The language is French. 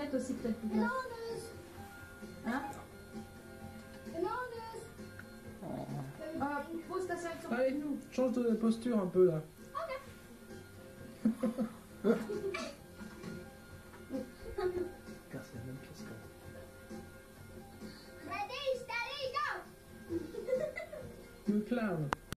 serviette aussi peut-être plus classe. Hein? Pose ta serviette sur allez, nous, change de posture un peu là. Ok. Car c'est la même pièce quand même. Le clown.